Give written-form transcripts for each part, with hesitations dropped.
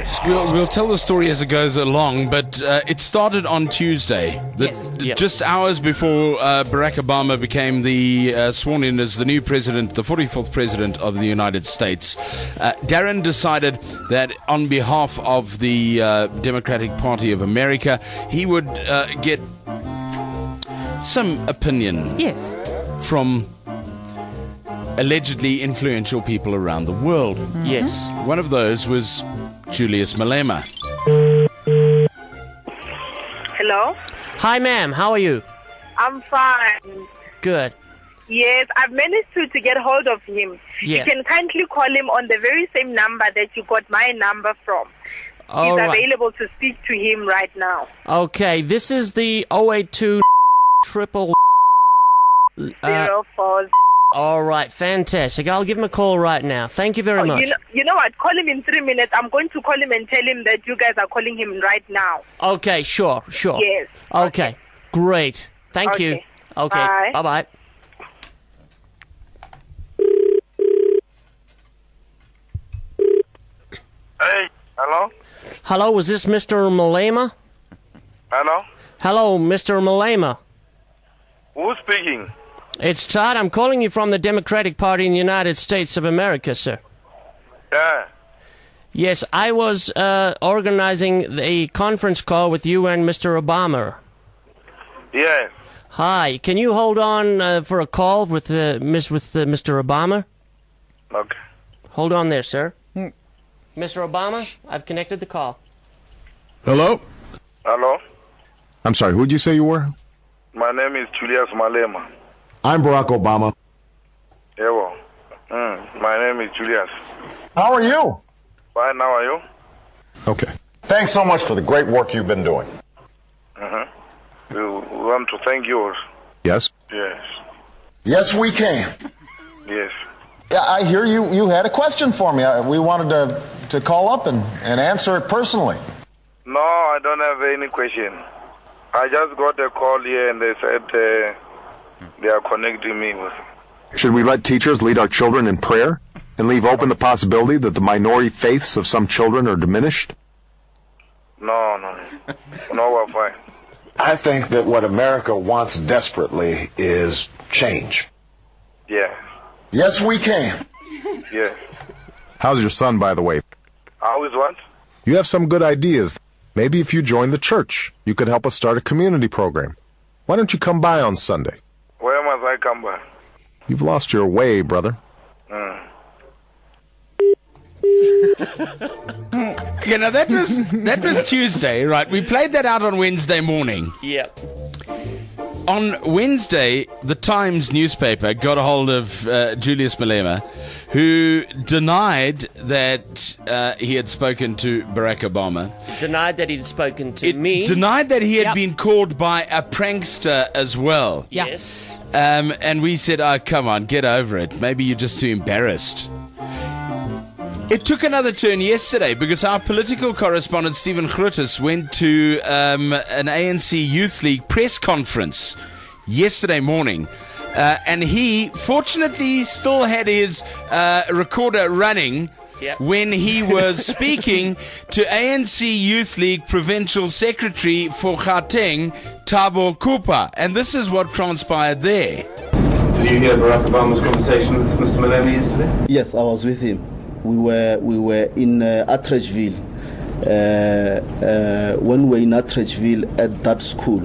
We'll tell the story as it goes along, but it started on Tuesday. Just hours before Barack Obama became the sworn in as the new president, the 44th president of the United States. Darren decided that on behalf of the Democratic Party of America, he would get some opinion from allegedly influential people around the world. Yes. One of those was Julius Malema. Hello? Hi, ma'am. How are you? I'm fine. Good. Yes, I've managed to get hold of him. Yeah. You can kindly call him on the very same number that you got my number from. He's available to speak to him right now. Okay, this is the 082 triple 04. All right, fantastic. I'll give him a call right now. Thank you very much. You know what? Call him in 3 minutes. I'm going to call him and tell him that you guys are calling him right now. Okay, sure. Yes. Okay, great. Thank you. Okay, Bye. Bye-bye. Hey, hello? Hello, is this Mr. Malema? Hello? Hello, Mr. Malema. Who's speaking? It's Todd. I'm calling you from the Democratic Party in the United States of America, sir. Yeah. Yes, I was organizing a conference call with you and Mr. Obama. Yes. Hi, can you hold on for a call with Mr. Obama? Okay. Hold on there, sir. Mr. Obama, I've connected the call. Hello? Hello? I'm sorry, who'd you say you were? My name is Julius Malema. I'm Barack Obama. Yeah, well. My name is Julius. How are you? Fine, how are you? Okay. Thanks so much for the great work you've been doing. We want to thank you. Yes? Yes. Yes, we can. Yes. Yeah, I hear you had a question for me. We wanted to call up and answer it personally. No, I don't have any question. I just got a call here and they said they are connecting me with. Should we let teachers lead our children in prayer and leave open the possibility that the minority faiths of some children are diminished? No, we're fine. I think that what America wants desperately is change. Yeah. Yes, we can. Yes. How's your son, by the way? How is what? You have some good ideas. Maybe if you join the church, you could help us start a community program. Why don't you come by on Sunday? Where must I come by? You've lost your way, brother. You know, that was Tuesday, right? We played that out on Wednesday morning. Yep. On Wednesday, the Times newspaper got a hold of Julius Malema, who denied that he had spoken to Barack Obama. Denied that he'd spoken to me. Denied that he had been called by a prankster as well. Yes. And we said, oh, come on, get over it. Maybe you're just too embarrassed. It took another turn yesterday because our political correspondent Stephen Grootes went to an ANC Youth League press conference yesterday morning. And he, fortunately, still had his recorder running when he was speaking to ANC Youth League Provincial Secretary for Gauteng, Thabo Kupa. And this is what transpired there. Did you hear Barack Obama's conversation with Mr. Malema yesterday? Yes, I was with him. We were in Atteridgeville. When we were in Atteridgeville at that school,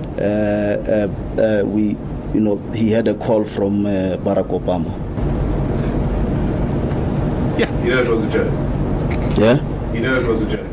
he had a call from Barack Obama. Yeah. You know it was a joke. Yeah? You know it was a joke.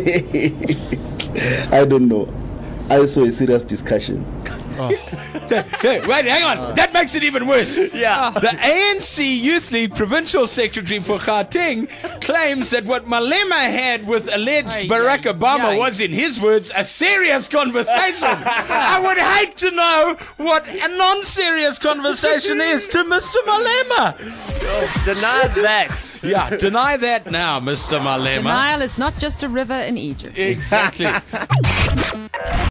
I don't know. I saw a serious discussion. Wait, hang on. That makes it even worse. Yeah. The ANC Youth League Provincial Secretary for Gauteng claims that what Malema had with alleged Barack Obama was, in his words, a serious conversation. I would hate to know what a non-serious conversation is to Mr. Malema. Deny that. Yeah, deny that now, Mr. Malema. Denial is not just a river in Egypt. Exactly.